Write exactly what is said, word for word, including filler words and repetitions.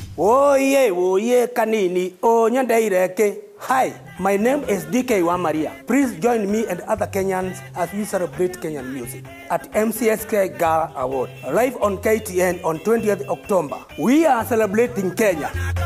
Oye, oye, kanini, o nyandaireke. Hi, my name is D K Wamaria. Please join me and other Kenyans as we celebrate Kenyan music at M C S K Gala Award, live on K T N on twentieth October. We are celebrating Kenya.